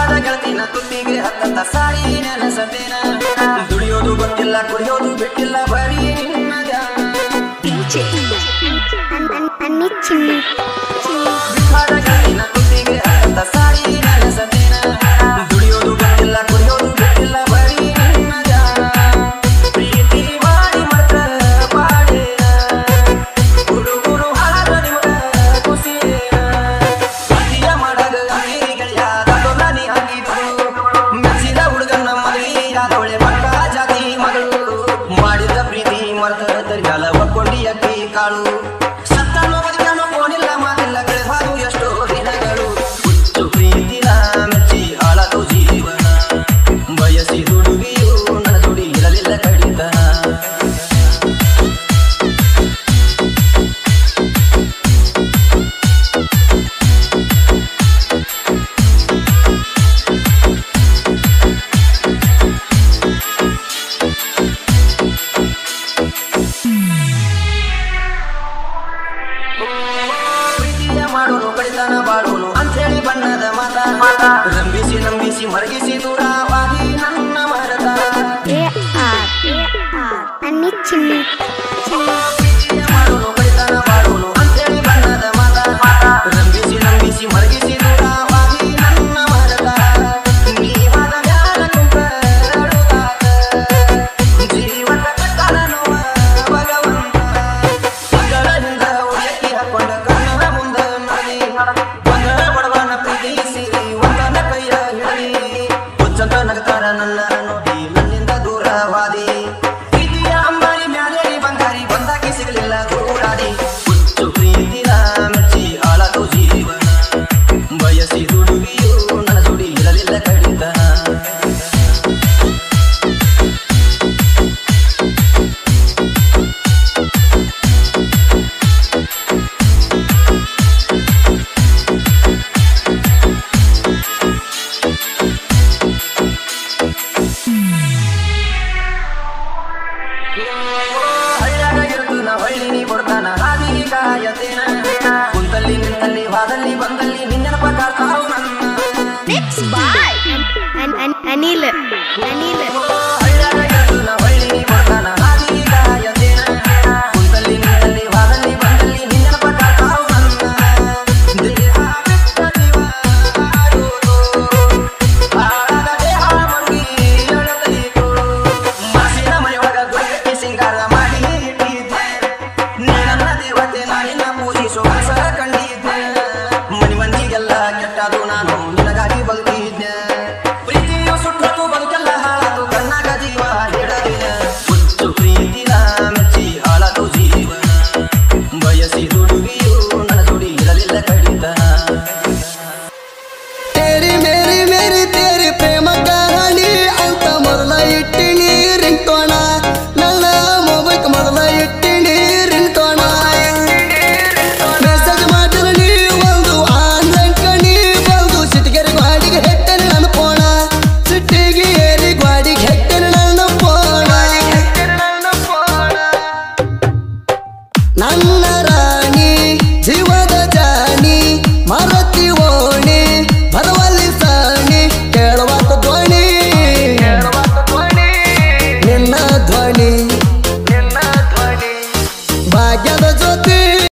ವಿಷಾದ ಗೆಳತಿನ ತುತ್ತಿಗೆ ಹತ್ತತ್ತ ಸಾರಿ ನೆನಸತೇನ ದುಡಿಯೋದು ಗೊತ್ತಿಲ್ಲ ಕುಡಿಯೋದು ಬಿಟ್ಟಿಲ್ಲ ಬರೀ ನಿನ್ನ ಧ್ಯಾನ ವಿಷಾದ ಗೆಳತಿನ ತುತ್ತಿಗೆ ಹತ್ತತ್ತ ಸಾರಿ ನೆನಸತೇನ ದುಡಿಯೋದು ಗೊತ್ತಿಲ್ಲ ಕುಡಿಯೋದು ಬಿಟ್ಟಿಲ್ಲ ಬರೀ ನಿನ್ನ ಧ್ಯಾನ ಪ್ರೀತಿ ಮಾಡಿ ಮತ ಬಾಡೇನ ಹುಡುಗರು ಹಾರ ನಿಮಗ ಖುಷಿಯೇನ ಪ್ರೀತಿಯ ಮಾಡಗ ಅಂಗಡಿ ಗೆಳೆಯ ದೊಡ್ಡ ನೀ ಹಾಕಿದ್ರು ಮೆಚ್ಚಿದ ಹುಡುಗನ ಮದುವೆಯಾದವಳೆ ಪಕ್ಕ ಜಾತಿ ಮಗಳು ಮಾಡಿದ ಪ್ರೀತಿ ಮರ್ತ ತರಿಗಾಲ ಒಕ್ಕೊಂಡಿ ಅಕ್ಕಿ ಕಾಳು ಸತ್ತನು ಬದುಕನು ಫೋನಿಲ್ಲ ಮಾತಿಲ್ಲ ಕಳೆದು ಎಷ್ಟೋ ದಿನಗಳು ಹುಚ್ಚು ಪ್ರೀತಿನ ಮೆಚ್ಚಿ ಹಾಳದು ಜೀವನ ಬಯಸಿ ಹುಡುಗಿಯು ನನ್ನ ಜೋಡಿ ಇರಲಿಲ್ಲ ಕಡಿತನ ಪ್ರೀತಿಯ ಮಾಡೋನು ಕಡಿತನ ಬಾಳೋನು ಅಂಥೇಳಿ ಬಣ್ಣದ ಮಾತ ರಂಬಿಸಿ ನಂಬಿಸಿ ಮರಗಿಸಿ ದೂರವಾಗಿ ನನ್ನ ಮರತ ಪ್ರೀತಿಯ ಮಾಡೋನು ಕಡಿತನ ಬಾಳೋನು ಅಂಥೇಳಿ ಬಣ್ಣದ ಮಾತ ರಂಬಿಸಿ ನಂಬಿಸಿ ಮರಗಿಸಿ ದೂರವಾಗಿ ನನ್ನ ಮರತ ನೀವಾದ ಮ್ಯಾಲ ಕುಂತ ಜೀವನ ಕಟ್ಟನವ ಭಗವಂತ ಮಗಳರಿಂದ ಉಯಕ್ಕಿ ಹಾಕೊಂಡ ಕಣ್ಣನ ಮುಂದ ನಡಿ ಒಂದರ ಬಡವನ ಪ್ರೀತಿಸಿ ಒಂದನ ಕೈಯ ಹಿಡಲಿ ಹುಚ್ಚಂತ ನಗತಾರ ನನ್ನ ನೋಡಿ ನನ್ನಿಂದ ದೂರವಾದಿ ಪ್ರೀತಿಯ ಅಂಬಾರಿ ಮ್ಯಾಲೇರಿ ಬಂಗಾರಿ ಬಂದಾಕಿ ಸಿಗಲಿಲ್ಲ ದೂರಾದಿ ಹುಚ್ಚು ಪ್ರೀತಿನ ಮೆಚ್ಚಿ ಹಾಳದು ಜೀವನ ಬಯಸಿ ಹುಡುಗಿಯು ನನ್ನ ಜೋಡಿ ಇರಲಿಲ್ಲ ಕಡಿತನ ಹಳ್ಳಿಯಾಗಿರುತ್ತು ನಾ ಹಳ್ಳಿನಿ ಕೊಡ್ತಾನ ಹಾದಿಗೆ ಕಾಯತೇನ ಕುಂತಲ್ಲಿ ನಿಂತಲ್ಲಿ ವಾದಲ್ಲಿ ಬಂದಲ್ಲಿ ನಿನ್ನಪ್ಪ ಕಾಡ್ತಾವು ನನ್ನ ಹಳ್ಳಿಯಾಗಿರುತ್ತು ನಾ ಹಳ್ಳಿನಿ ಕೊಡ್ತಾನ ಹಾದಿಗೆ ಕಾಯತೇನ ಕುಂತಲ್ಲಿ ನಿಂತಲ್ಲಿ ವಾದಲ್ಲಿ ಬಂದಲ್ಲಿ ನಿನ್ನಪ್ಪ ಕಾಡ್ತಾವು ನನ್ನ ದೇಹ ಬಿಟ್ಟ ಜೀವ ಹಾರೋದು ಹಾಳಾದ ದೇಹ ಮರುಗಿ ಎಳದೈತು ಮನಸ್ಸಿನ ಮನೆಯೊಳಗ ಗುಡಿಗಟ್ಟಿ ಸಿಂಗಾರ ಮಾಡಿ ಇಟ್ಟಿದ್ದೆ ನನ್ನ ದೇವತೆ ನಾನಿನ್ನ ಪೂಜಿಸೋ ಕನಸ ಕಂಡಿದ್ದೆ ಮನಿ ಮಂದಿಗೆಲ್ಲ ಕೆಟ್ಟದು ನಾನು ನಿನಗಾಗಿ ಬದುಕಿದ್ದೆ ಪ್ರೀತಿಯು ಸುಟ್ಟತು ಬದುಕೆಲ್ಲ ಹಾಳಾತು ಕಣ್ಣಾಗ ಜೀವ ಹಿಡದಿನ ಹುಚ್ಚು ಪ್ರೀತಿನ ಮೆಚ್ಚಿ ಹಾಳದು ಜೀವನ ಬಯಸಿ ಹುಡುಗಿಯು ನನ್ನ ಜೋಡಿ ಇರಲಿಲ್ಲ ಕಡಿತನ तेरी मेरी मेरी तेरी प्रेम कहानी अंत ಮೊದಲ ಇಟ್ಟಿನಿ ರಿಂಗ್ಟೋಣ ನನ್ನ ಮೊಬೈಲ್ ಮೊದಲ ಇಟ್ಟಿನಿ ರಿಂಗ್ಟೋಣ ಮೆಸೇಜ್ ಮಾಡಿದ ನೀ ಒಂದು ಆನ್ಲೈನ್ ಕಣಿ ಬಂದು ಸಿಟಿಗೆರಿ ಗಾಡಿಗೆ ಹೆಟ್ಟನೆ ನನ್ನ ಫೋಣ ಸಿಟಿಗೆ ಏರಿ ಗಾಡಿಗೆ ಹೆಟ್ಟನೆ ನನ್ನ ಫೋಣ ನನ್ನ